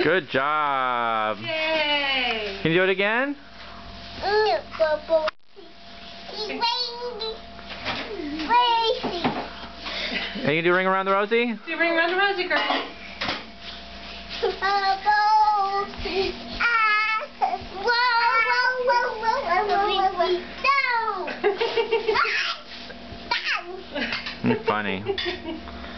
Good job. Yay. Can you do it again? Can you do Ring Around the Rosie? Do Ring Around the Rosie, girl. Funny.